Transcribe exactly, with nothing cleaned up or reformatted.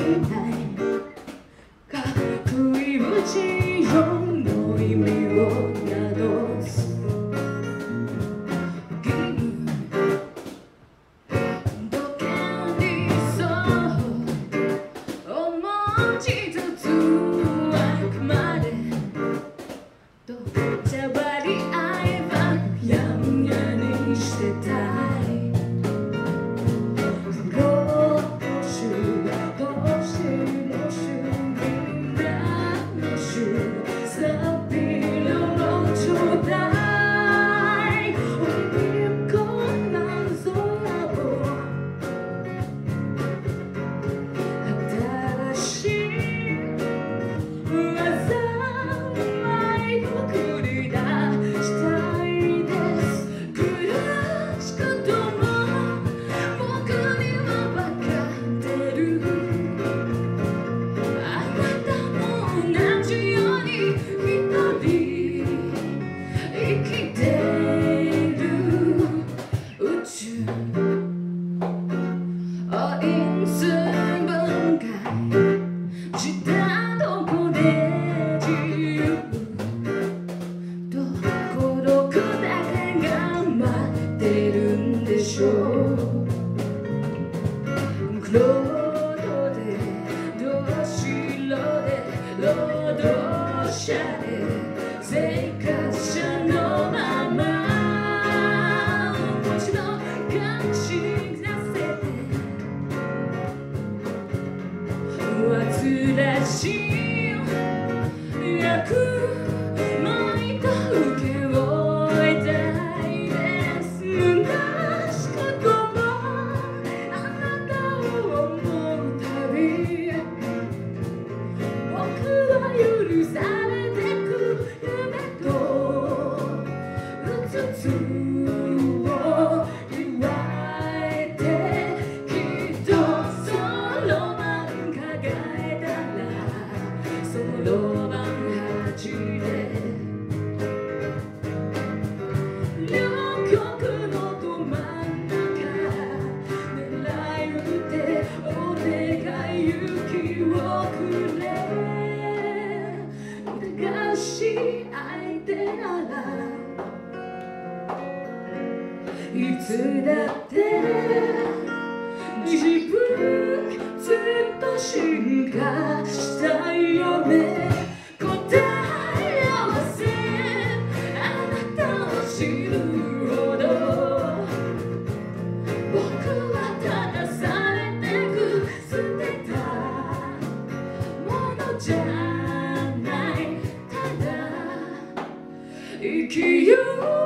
ないかっこいいうちよの意味を宿す義務時計にそう思いつつあくまでどっちゃ割合ばやんやにしてたいクロードでどしろで労働者で生活者のままもう一度感じさせて煩わしい役巻いた受けを得たいです虚しくとも許されてく夢とうつつを言われてきっとそろばん抱えたらそろばん恥で両極のど真ん中狙い撃てお願い勇気をくれし相手ならいつだって自分ずっと進化したいよね答え合わせあなたを知るほど僕はただされてく捨てたものじゃ生きよう